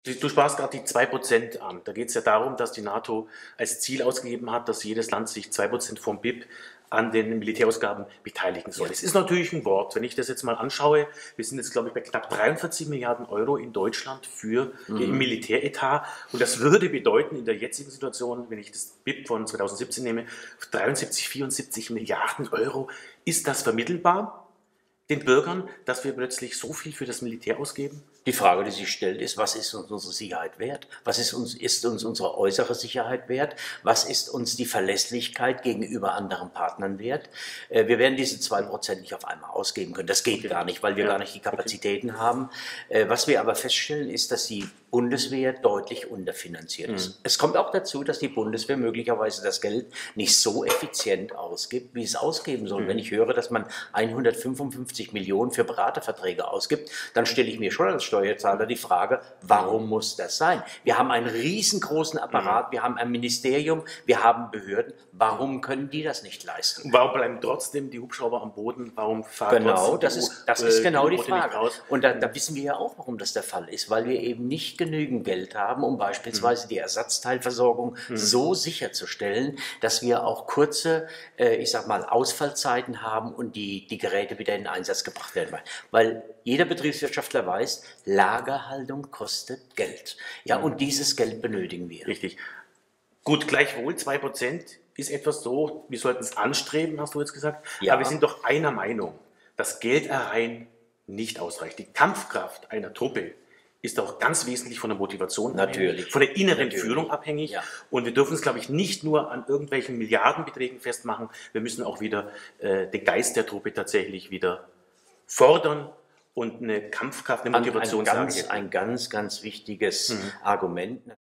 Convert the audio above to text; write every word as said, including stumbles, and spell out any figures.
Du du sprachst gerade die zwei Prozent an. Da geht es ja darum, dass die NATO als Ziel ausgegeben hat, dass jedes Land sich zwei Prozent vom B I P an den Militärausgaben beteiligen soll. Ja. Es ist natürlich ein Wort. Wenn ich das jetzt mal anschaue, wir sind jetzt, glaube ich, bei knapp dreiundvierzig Milliarden Euro in Deutschland für Mhm. im Militäretat. Und das würde bedeuten, in der jetzigen Situation, wenn ich das B I P von zweitausendsiebzehn nehme, dreiundsiebzig, vierundsiebzig Milliarden Euro, ist das vermittelbar den Bürgern, dass wir plötzlich so viel für das Militär ausgeben? Die Frage, die sich stellt, ist, was ist uns unsere Sicherheit wert? Was ist uns, ist uns unsere äußere Sicherheit wert? Was ist uns die Verlässlichkeit gegenüber anderen Partnern wert? Äh, wir werden diese zwei Prozent nicht auf einmal ausgeben können. Das geht Okay. gar nicht, weil wir Ja. gar nicht die Kapazitäten okay. haben. Äh, was wir aber feststellen, ist, dass die Bundeswehr deutlich unterfinanziert ist. Mhm. Es kommt auch dazu, dass die Bundeswehr möglicherweise das Geld nicht so effizient ausgibt, wie es ausgeben soll. Mhm. Wenn ich höre, dass man hundertfünfundfünfzig Millionen für Beraterverträge ausgibt, dann stelle ich mir schon als Steuerzahler die Frage, warum muss das sein? Wir haben einen riesengroßen Apparat, wir haben ein Ministerium, wir haben Behörden. Warum können die das nicht leisten? Warum bleiben trotzdem die Hubschrauber am Boden? Warum fahren Genau, das ist, das äh, ist genau die U-Boote nicht Frage. raus? Und da, da wissen wir ja auch, warum das der Fall ist, weil wir eben nicht genügend Geld haben, um beispielsweise die Ersatzteilversorgung Mhm. so sicherzustellen, dass wir auch kurze, äh, ich sag mal, Ausfallzeiten haben und die, die Geräte wieder in Einsatz gebracht werden. Weil jeder Betriebswirtschaftler weiß, Lagerhaltung kostet Geld. Ja, und dieses Geld benötigen wir. Richtig. Gut, gleichwohl, zwei Prozent ist etwas so, wir sollten es anstreben, hast du jetzt gesagt. Ja. Aber wir sind doch einer Meinung, dass Geld allein nicht ausreicht. Die Kampfkraft einer Truppe ist auch ganz wesentlich von der Motivation Natürlich. abhängig, von der inneren Natürlich. Führung abhängig. Ja. Und wir dürfen es, glaube ich, nicht nur an irgendwelchen Milliardenbeträgen festmachen. Wir müssen auch wieder äh, den Geist der Truppe tatsächlich wieder fordern und eine Kampfkraft, eine Motivation ein, ein, ganz, sagen. ein ganz, ganz wichtiges mhm. Argument.